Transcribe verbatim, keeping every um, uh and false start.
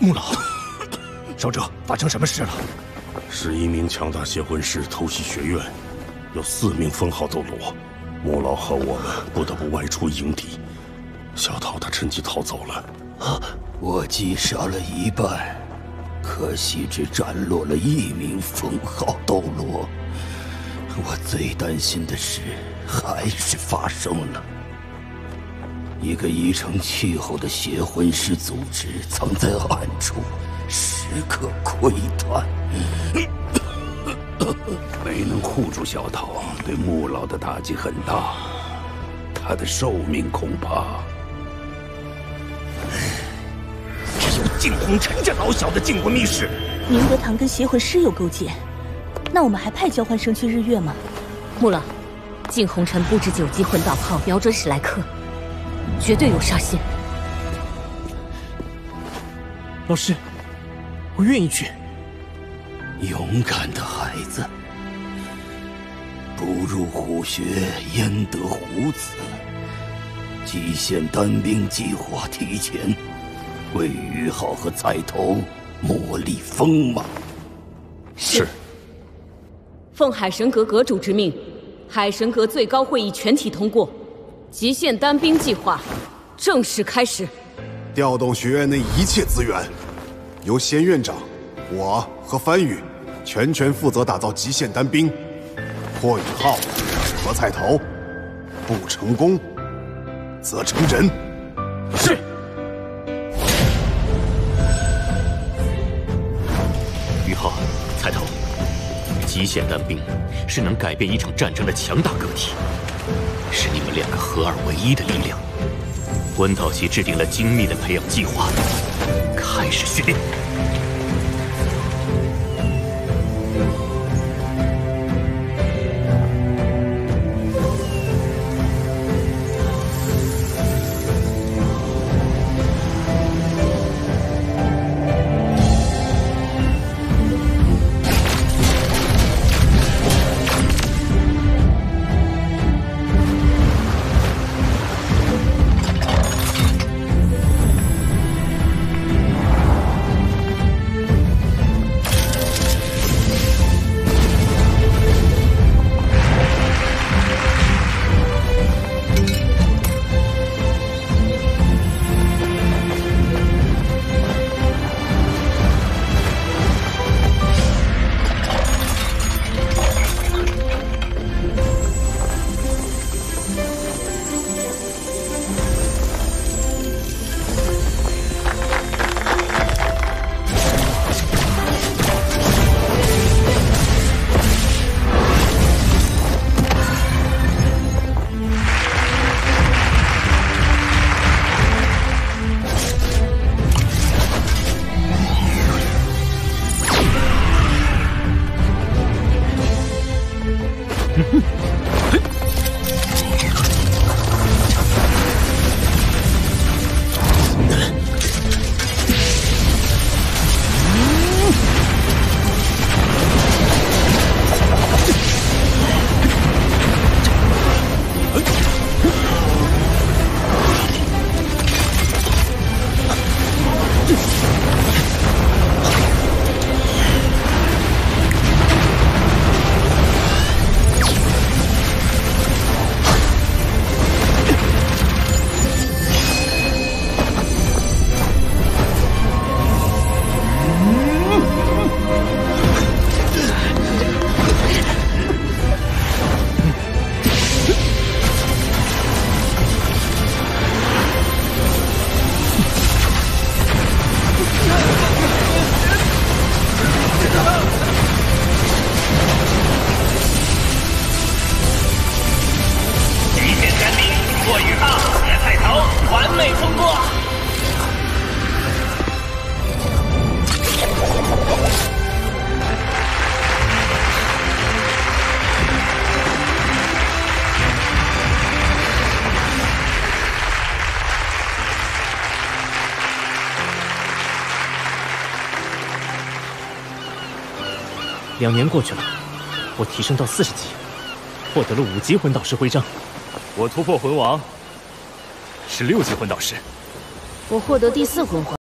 穆老，少者，发生什么事了？ 是一名强大邪魂师偷袭学院，有四名封号斗罗，穆老和我们不得不外出迎敌。小桃他趁机逃走了。 啊，我击杀了一半，可惜只斩落了一名封号斗罗。我最担心的事还是发生了。 一个已成气候的邪魂师组织藏在暗处，时刻窥探。 没能护住小桃，对穆老的打击很大，他的寿命恐怕…… 只有净红尘这老小的进过密室。 明德堂跟邪魂师有勾结，那我们还派交换生去日月吗？ 穆老，净红尘布置九级魂导炮，瞄准史莱克。 绝对有杀心。 老师，我愿意去。 勇敢的孩子，不入虎穴，焉得虎子？极限单兵计划提前，为于浩和彩头磨砺锋芒。 是。奉海神阁阁主之命，海神阁最高会议全体通过。 极限单兵计划正式开始， 调动学院内一切资源，由仙院长、我和番禺全权负责打造极限单兵。破宇浩和彩头，不成功则成仁。 是。 宇浩、彩头，极限单兵是能改变一场战争的强大个体。 是你们两个合二为一的力量。温导系制定了精密的培养计划，开始训练。 两年过去了，我提升到四十级，获得了五级魂导师徽章。我突破魂王，是六级魂导师。 我获得第四魂环。